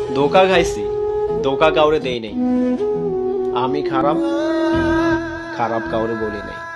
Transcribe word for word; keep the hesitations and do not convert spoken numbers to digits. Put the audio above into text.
ধোকা খাইছি, ধোকা কাউরে দেই নাই। আমি খারাপ, খারাপ কাউরে বলি নাই।